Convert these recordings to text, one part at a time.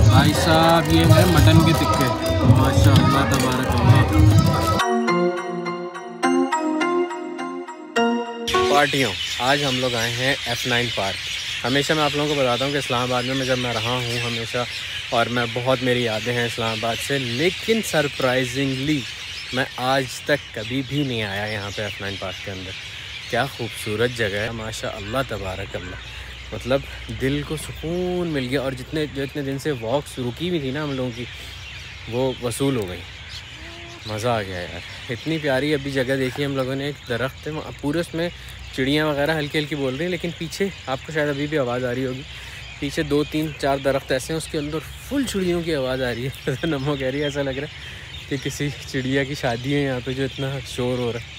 भाई साहब ये है मटन के टिक्के, माशाअल्लाह तबारकल्लाह। पार्टियों, आज हम लोग आए हैं F9 पार्क। हमेशा मैं आप लोगों को बताता हूँ कि इस्लामाबाद में जब मैं रहा हूँ हमेशा, और मैं बहुत मेरी यादें हैं इस्लामाबाद से, लेकिन सरप्राइजिंगली मैं आज तक कभी भी नहीं आया यहाँ पे F9 पार्क के अंदर। क्या खूबसूरत जगह है, माशाअल्लाह तबारकल्लाह। मतलब दिल को सुकून मिल गया, और जितने दिन से वॉक्स रुकी हुई थी ना हम लोगों की, वो वसूल हो गई। मज़ा आ गया यार, इतनी प्यारी अभी जगह देखी हम लोगों ने। एक दरख्त है पूरे, उसमें चिड़ियाँ वगैरह हल्की हल्की बोल रही हैं, लेकिन पीछे आपको शायद अभी भी आवाज़ आ रही होगी। पीछे 2 3 4 दरख्त ऐसे हैं, उसके अंदर फुल चिड़ियों की आवाज़ आ रही है। तो नमो कह रही है ऐसा लग रहा है कि किसी चिड़िया की शादी है यहाँ पे, जो इतना शोर हो रहा है।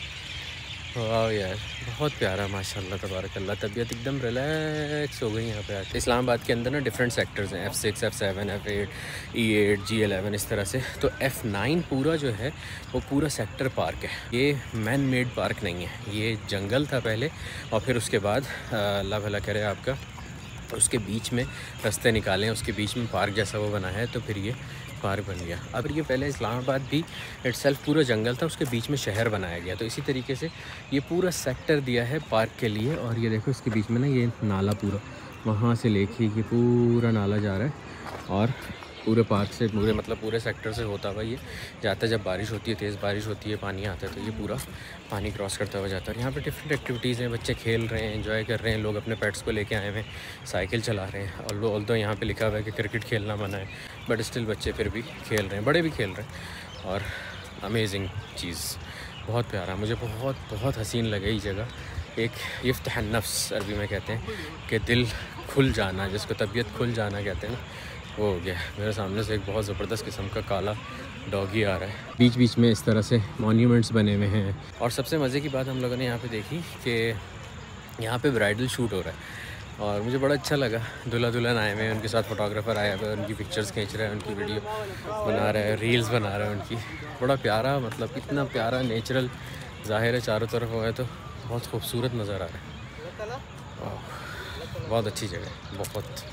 वाह यार, बहुत प्यारा माशाल्लाह तबारकल्लाह। तबीयत एकदम रिलैक्स हो गई यहाँ पे आके। इस्लामाबाद के अंदर ना डिफरेंट सेक्टर्स हैं, F6 F7 F8 E8 G11 इस तरह से। तो F9 पूरा जो है वो पूरा सेक्टर पार्क है। ये मैन मेड पार्क नहीं है, ये जंगल था पहले, और फिर उसके बाद अल्लाह भला करे आपका, उसके बीच में रास्ते निकाले हैं, उसके बीच में पार्क जैसा वो बना है, तो फिर ये पार्क बन गया। अब ये पहले इस्लामाबाद भी इटसेल्फ पूरा जंगल था, उसके बीच में शहर बनाया गया। तो इसी तरीके से ये पूरा सेक्टर दिया है पार्क के लिए। और ये देखो इसके बीच में ना ये नाला पूरा, वहाँ से लेके ये पूरा नाला जा रहा है, और पूरे पार्क से पूरे सेक्टर से होता हुआ ये जाता है। जब बारिश होती है, तेज़ बारिश होती है, पानी आता है, तो ये पूरा पानी क्रॉस करता हुआ जाता है। और यहाँ पे डिफरेंट एक्टिविटीज़ हैं, बच्चे खेल रहे हैं, एंजॉय कर रहे हैं, लोग अपने पेट्स को लेके आए हुए हैं, साइकिल चला रहे हैं। और ऑल्दो यहाँ पे लिखा हुआ है कि क्रिकेट खेलना मना है, बट स्टिल बच्चे फिर भी खेल रहे हैं, बड़े भी खेल रहे हैं। और अमेजिंग चीज़, बहुत प्यारा, मुझे बहुत बहुत हसीन लगे ये जगह। एक इफ्तिहार नफ्स अरबी में कहते हैं कि दिल खुल जाना, जिसको तबीयत खुल जाना कहते हैं ना, वो हो गया। मेरे सामने से एक बहुत ज़बरदस्त किस्म का काला डॉगी आ रहा है। बीच बीच में इस तरह से मॉन्यूमेंट्स बने हुए हैं। और सबसे मज़े की बात हम लोगों ने यहाँ पे देखी कि यहाँ पे ब्राइडल शूट हो रहा है, और मुझे बड़ा अच्छा लगा। दूल्हा दुल्हन आए हुए हैं, उनके साथ फ़ोटोग्राफ़र आया हुआ है, उनकी पिक्चर्स खींच रहे हैं, उनकी वीडियो बना रहे हैं, रील्स बना रहे हैं उनकी। बड़ा प्यारा, मतलब इतना प्यारा नेचुरल ज़ाहिर है चारों तरफ हो है, तो बहुत खूबसूरत नज़र आ रहा है। बहुत अच्छी जगह, बहुत।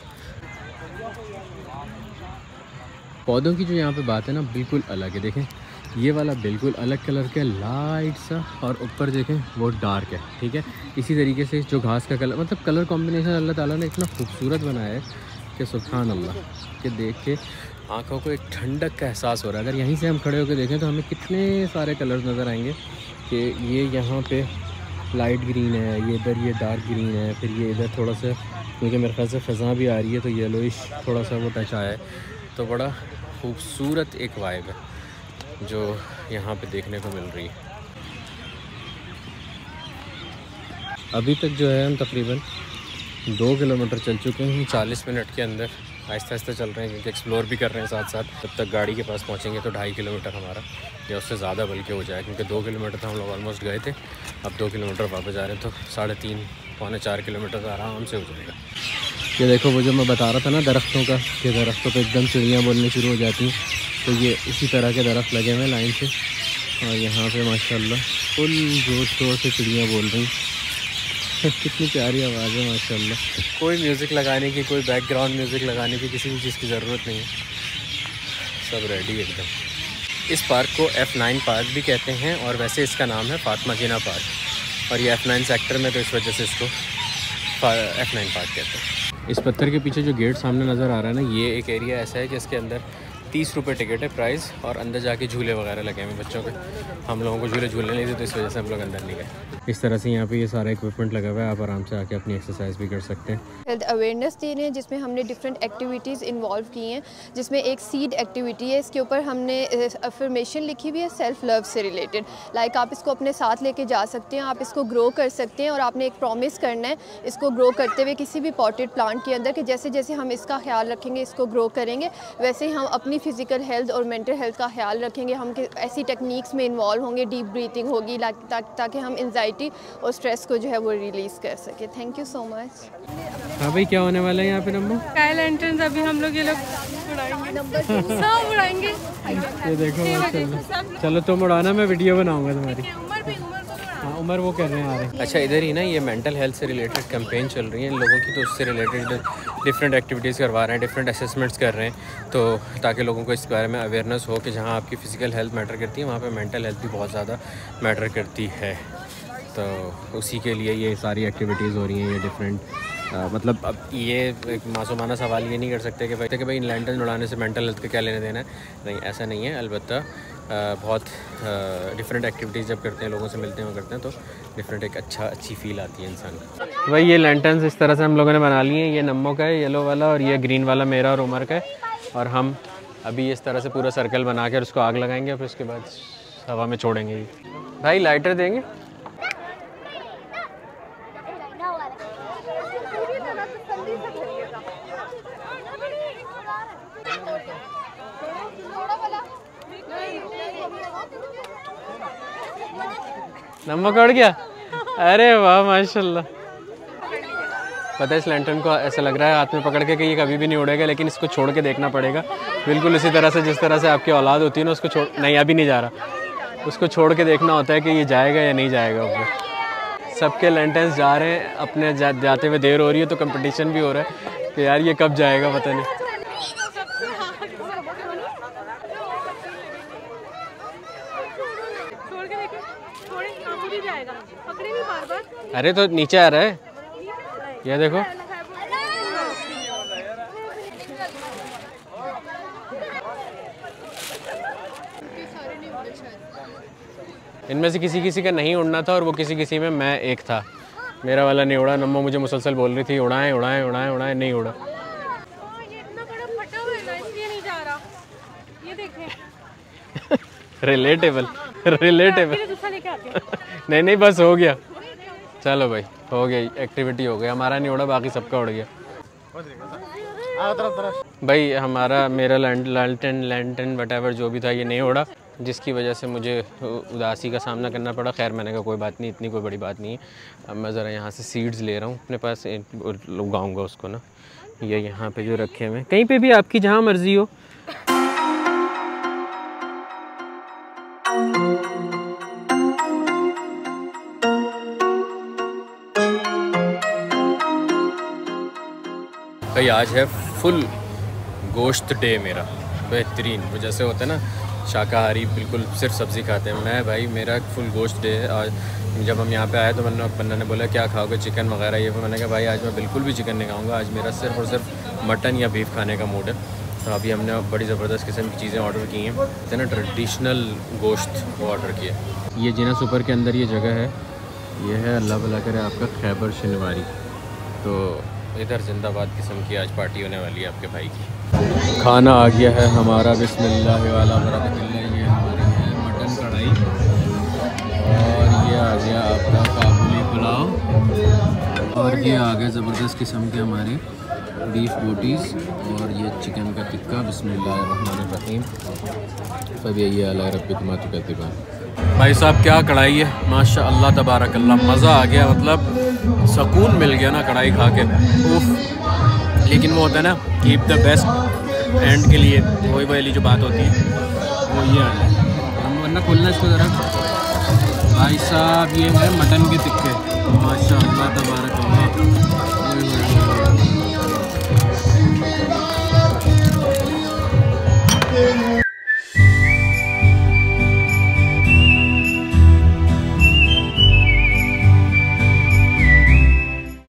पौधों की जो यहाँ पे बात है ना, बिल्कुल अलग है। देखें ये वाला बिल्कुल अलग कलर का लाइट सा, और ऊपर देखें वो डार्क है, ठीक है। इसी तरीके से जो घास का कलर, मतलब कलर कॉम्बिनेशन अल्लाह ताला ने इतना खूबसूरत बनाया है कि सुभान अल्लाह, कि देख के आँखों को एक ठंडक का एहसास हो रहा है। अगर यहीं से हम खड़े होकर देखें तो हमें कितने सारे कलर्स नज़र आएंगे, कि ये यहाँ पे लाइट ग्रीन है, ये इधर ये डार्क ग्रीन है, फिर ये इधर थोड़ा सा, क्योंकि मेरे ख्याल से फ़ज़ा भी आ रही है, तो येलोइश थोड़ा सा वो टच आया है। तो बड़ा खूबसूरत एक वाइब है जो यहाँ पे देखने को मिल रही है। अभी तक जो है हम तकरीबन 2 किलोमीटर चल चुके हैं 40 मिनट के अंदर। आहिस्ता आहिस्ता चल रहे हैं, क्योंकि एक्सप्लोर भी कर रहे हैं साथ साथ। तब तक गाड़ी के पास पहुँचेंगे तो 2.5 किलोमीटर हमारा, या उससे ज़्यादा बल्कि हो जाए, क्योंकि 2 किलोमीटर तो हम लोग ऑलमोस्ट गए थे। अब 2 किलोमीटर वापस जा रहे हैं, तो 3.5 पौने 4 किलोमीटर तो आराम से हो जाएगा। ये देखो वो जो मैं बता रहा था ना दरख्तों का, कि दरख्तों पे एकदम चिड़ियाँ बोलने शुरू हो जाती हैं, तो ये इसी तरह के दरख्त लगे हुए हैं लाइन से। और यहाँ पे माशाल्लाह फुल जोर शोर से चिड़ियाँ बोल रही हैं। कितनी प्यारी आवाज़ है माशाल्लाह। कोई म्यूज़िक लगाने की, कोई बैकग्राउंड म्यूज़िक लगाने की किसी भी चीज़ की ज़रूरत नहीं है, सब रेडी एकदम। इस पार्क को F9 पार्क भी कहते हैं, और वैसे इसका नाम है फातिमा जिन्ना पार्क, और ये F9 सेक्टर में, तो इस वजह से इसको F9 पार्क कहते हैं। इस पत्थर के पीछे जो गेट सामने नज़र आ रहा है ना, ये एक एरिया ऐसा है कि इसके अंदर 30 रुपये टिकट है प्राइस, और अंदर जाके झूले वगैरह लगे हैं बच्चों के। हम लोगों को झूलने नहीं थे, तो इस वजह से हम लोग अंदर नहीं गए। इस तरह से यहाँ पे ये सारा इक्विपमेंट लगा हुआ है, आप आराम से आके अपनी एक्सरसाइज भी कर सकते हैं। हेल्थ अवेयरनेस दे रहे हैं, जिसमें हमने डिफरेंट एक्टिविटीज़ इन्वॉल्व की हैं, जिसमें एक सीड एक्टिविटी है। इसके ऊपर हमने अफर्मेशन लिखी हुई है सेल्फ लव से रिलेटेड। लाइक आप इसको अपने साथ लेके जा सकते हैं, आप इसको ग्रो कर सकते हैं, और आपने एक प्रॉमिस करना है इसको ग्रो करते हुए किसी भी पॉटेड प्लांट के अंदर, कि जैसे जैसे हम इसका ख्याल रखेंगे, इसको ग्रो करेंगे, वैसे ही हम अपनी फ़िज़िकल हेल्थ और मेंटल हेल्थ का ख्याल रखेंगे। हम ऐसी टेक्निक्स में इन्वॉल्व होंगे, डीप ब्रीथिंग होगी, ताकि हम एंजाइटी और स्ट्रेस को जो है वो रिलीज़ कर सके। Thank you so much. हाँ भाई, क्या होने वाला है यहाँ पे नंबर? स्काई लैंटर्न्स अभी हम लोग ये लोग उड़ाएंगे, सब उड़ाएंगे। ये देखो माशाल्लाह। चलो तुम उड़ाना, मैं वीडियो बनाऊंगा तुम्हारी। उमर को हाँ उमर वो कर रहे हैं आ रहे हैं। अच्छा इधर ही ना ये मेंटल हेल्थ से रिलेटेड कैंपेन चल रही है इन लोगों की, तो उससे रिलेटेड डिफरेंट एक्टिविटीज़ करवा रहे हैं, डिफरेंट असेसमेंट्स कर रहे हैं, तो ताकि लोगों को इस बारे में अवेयरनेस हो कि जहाँ आपकी फ़िज़िकल हेल्थ मैटर करती है वहाँ पे मेंटल हेल्थ भी बहुत ज़्यादा मैटर करती है। तो उसी के लिए ये सारी एक्टिविटीज़ हो रही हैं, ये डिफरेंट मतलब अब ये एक मासूमाना सवाल ये नहीं कर सकते कि भाई लैंटर्न उड़ाने से मेंटल हेल्थ का क्या लेना देना है, नहीं ऐसा नहीं है। अलबत्ता बहुत डिफरेंट एक्टिविटीज़ जब करते हैं, लोगों से मिलते हैं, वो करते हैं, तो डिफरेंट एक अच्छी फील आती है इंसान को। भाई ये लैंटर्न्स इस तरह से हम लोगों ने बना लिए हैं, ये नम्मो का है येलो वाला, और ये ग्रीन वाला मेरा और उमर का है, और हम अभी इस तरह से पूरा सर्कल बना कर उसको आग लगाएंगे, फिर उसके बाद हवा में छोड़ेंगे। भाई लाइटर देंगे? नंबर कट गया? अरे वाह माशाल्लाह। पता है इस लैंटर्न को ऐसा लग रहा है हाथ में पकड़ के कि ये कभी भी नहीं उड़ेगा, लेकिन इसको छोड़ के देखना पड़ेगा, बिल्कुल इसी तरह से जिस तरह से आपकी औलाद होती है ना, उसको छोड़, नहीं अभी नहीं जा रहा, उसको छोड़ के देखना होता है कि ये जाएगा या नहीं जाएगा ऊपर। सबके लैंटर्न्स जा रहे हैं, अपने जाते हुए देर हो रही है, तो कंपटीशन भी हो रहा है कि यार ये कब जाएगा पता नहीं। अरे तो नीचे आ रहा है, ये देखो। इनमें से किसी का नहीं उड़ना था, और वो किसी में मैं एक था, मेरा वाला नहीं उड़ा। नम्मो मुझे मुसलसल बोल रही थी उड़ाएं उड़ाएं उड़ाएं उड़ाएं, नहीं उड़ा। रिलेटेबल नहीं बस हो गया, चलो भाई हो गया, एक्टिविटी हो गई, हमारा नहीं उड़ा, बाकी सबका उड़ गया। भाई हमारा मेरा लैंटर्न वटेवर जो भी था ये नहीं उड़ा, जिसकी वजह से मुझे उदासी का सामना करना पड़ा। खैर मैंने कहा कोई बात नहीं, इतनी कोई बड़ी बात नहीं है। अब मैं ज़रा यहाँ से सीड्स ले रहा हूँ अपने पास, उगाऊँगा उसको ना। ये यहाँ पे जो रखे हुए, कहीं पे भी आपकी जहाँ मर्ज़ी हो। भाई आज है फुल गोश्त डे मेरा, बेहतरीन। वो जैसे होता है ना शाकाहारी बिल्कुल सिर्फ सब्ज़ी खाते हैं, मैं भाई मेरा फुल गोश्त डे है आज। जब हम यहाँ पे आए तो बन्ना ने बोला क्या खाओगे, चिकन वगैरह ये, मैंने कहा भाई आज मैं बिल्कुल भी चिकन नहीं खाऊंगा, आज मेरा सिर्फ और सिर्फ मटन या बीफ खाने का मूड है। तो अभी हमने बड़ी ज़बरदस्त किस्म की चीज़ें ऑर्डर की हैं, है ना, ट्रेडिशनल गोश्त वो ऑर्डर किया। ये जीना सुपर के अंदर ये जगह है, ये है अल्लाह भला करे आपका खैबर शनिवारी। तो इधर जिंदाबाद किस्म की आज पार्टी होने वाली है आपके भाई की। खाना आ गया है हमारा, बिस्मिल्लाह वाला बरकतिल्लाह। ये हमारी है मटन कढ़ाई, और ये आ गया आपका काबुली पुलाव, और ये आ गए ज़बरदस्त किस्म के हमारे बीफ बोटीज़, और ये चिकन का टिक्का। बिस्मिल्लाहिर्रहमानिर्रहीम। सब यही अला रब्बिक मा तुकद्दिबान। भाई साहब क्या कढ़ाई है, माशाअल्लाह तबारकल्लाह, मज़ा आ गया, मतलब सुकून मिल गया ना कढ़ाई खा के, उफ। लेकिन वो होता है ना कीप द बेस्ट एंड के लिए, वही वाली जो बात होती है वो ये है। हम वरना खोलना इसको ज़रा। भाई साहब ये है मटन के टिक्के, माशाअल्लाह तबारकल्लाह।